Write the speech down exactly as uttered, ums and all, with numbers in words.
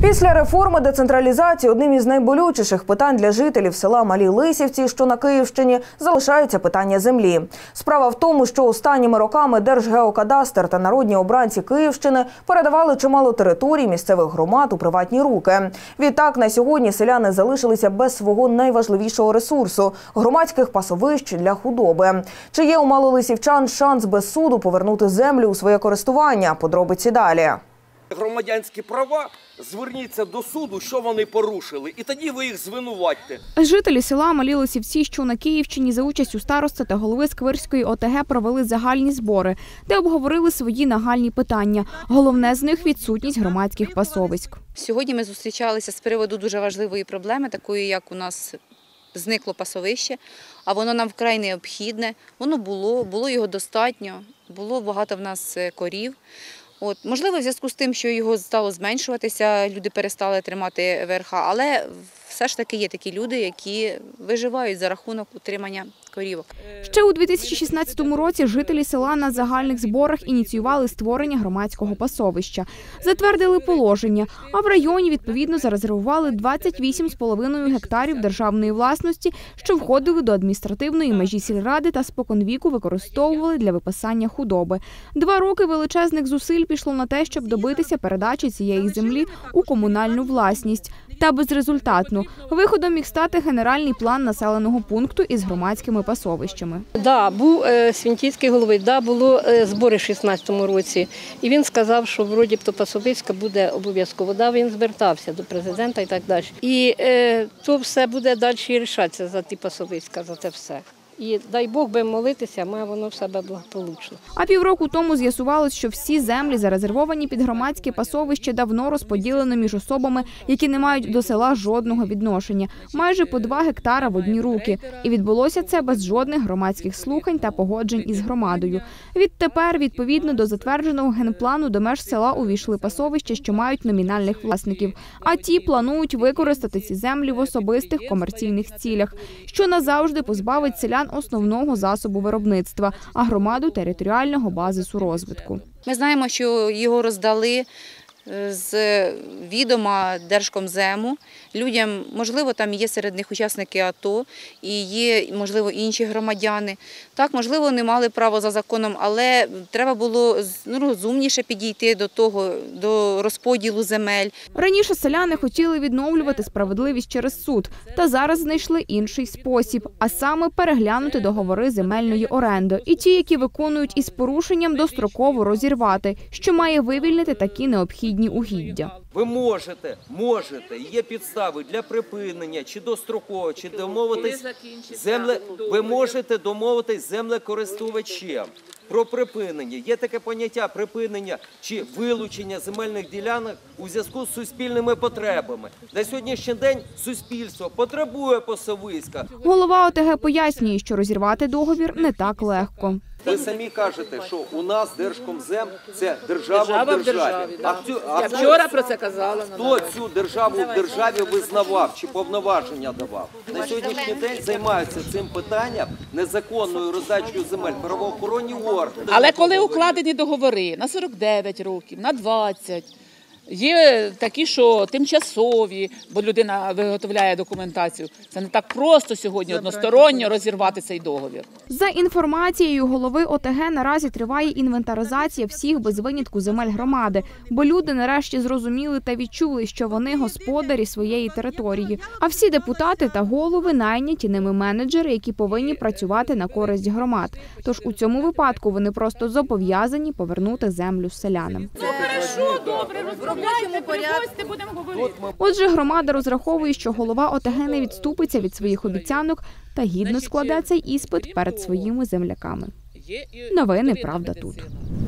Після реформи децентралізації одним із найболючіших питань для жителів села Малі Лисівці, що на Київщині, залишається питання землі. Справа в тому, що останніми роками Держгеокадастр та народні обранці Київщини передавали чимало територій місцевих громад у приватні руки. Відтак, на сьогодні селяни залишилися без свого найважливішого ресурсу – громадських пасовищ для худоби. Чи є у малолисівчан шанс без суду повернути землю у своє користування? Подробиці далі. Громадянські права, зверніться до суду, що вони порушили, і тоді ви їх звинуватьте. Жителі села Малі Лисівці, що на Київщині, за участю старости та голови Сквирської ОТГ провели загальні збори, де обговорили свої нагальні питання. Головне з них – відсутність громадських пасовиськ. Сьогодні ми зустрічалися з приводу дуже важливої проблеми, такої, як у нас зникло пасовище, а воно нам вкрай необхідне. Воно було, було його достатньо, було багато в нас корів. От, можливо, в зв'язку з тим, що його стало зменшуватися, люди перестали тримати верха, але все ж таки є такі люди, які виживають за рахунок утримання корівок. Ще у дві тисячі шістнадцятому році жителі села на загальних зборах ініціювали створення громадського пасовища. Затвердили положення, а в районі, відповідно, зарезервували двадцять вісім з половиною гектарів державної власності, що входили до адміністративної межі сільради та споконвіку використовували для випасання худоби. Два роки величезних зусиль пішло на те, щоб добитися передачі цієї землі у комунальну власність. Та безрезультатно. Виходом міг стати генеральний план населеного пункту із громадськими пасовищами. Да, був е, Свінтійський голови, да, було е, збори в шістнадцятому році. І він сказав, що вроді б то пасовиська буде обов'язково. Да, він звертався до президента і так далі. І е, то все буде далі рішатися за ті пасовиська, за це все. І дай Бог би молитися, має воно в себе благополучно. А півроку тому з'ясувалось, що всі землі, зарезервовані під громадське пасовище, давно розподілено між особами, які не мають до села жодного відношення. Майже по два гектара в одні руки. І відбулося це без жодних громадських слухань та погоджень із громадою. Відтепер, відповідно до затвердженого генплану, до меж села увійшли пасовища, що мають номінальних власників. А ті планують використати ці землі в особистих комерційних цілях, що назавжди позбавить селян основного засобу виробництва, а громаду – територіального базису розвитку. Ми знаємо, що його роздали з відома Держкомзему людям, можливо, там є серед них учасники АТО і є, можливо, інші громадяни. Так, можливо, вони мали право за законом, але треба було ну, розумніше підійти до того, до розподілу земель. Раніше селяни хотіли відновлювати справедливість через суд, та зараз знайшли інший спосіб, а саме переглянути договори земельної оренди і ті, які виконують із порушенням, достроково розірвати, що має вивільнити такі необхідні угіддя. Ви можете, можете, є підстави для припинення, чи достроково, чи домовитись, земле, ви можете домовитись з землекористувачем про припинення. Є таке поняття припинення чи вилучення земельних ділянок у зв'язку з суспільними потребами. На сьогоднішній день суспільство потребує пасовиська. Голова ОТГ пояснює, що розірвати договір не так легко. Ви самі кажете, що у нас Держкомзем – це держава, держава в державі. державі да. А цю, а Я вчора про це казала. Хто цю державу в державі визнавав чи повноваження давав? На сьогоднішній день займаються цим питанням незаконною роздачею земель правоохоронні органи. Але коли укладені договори на сорок дев'ять років, на двадцять, є такі, що тимчасові, бо людина виготовляє документацію. Це не так просто сьогодні односторонньо розірвати цей договір. За інформацією голови ОТГ, наразі триває інвентаризація всіх без винятку земель громади, бо люди нарешті зрозуміли та відчули, що вони господарі своєї території. А всі депутати та голови найняті ними менеджери, які повинні працювати на користь громад. Тож у цьому випадку вони просто зобов'язані повернути землю селянам. Хорошо, добре, розробляйте, приходьте, будемо говорити. Отже, громада розраховує, що голова ОТГ не відступиться від своїх обіцянок та гідно складе цей іспит перед своїми земляками. Новини «Правда тут».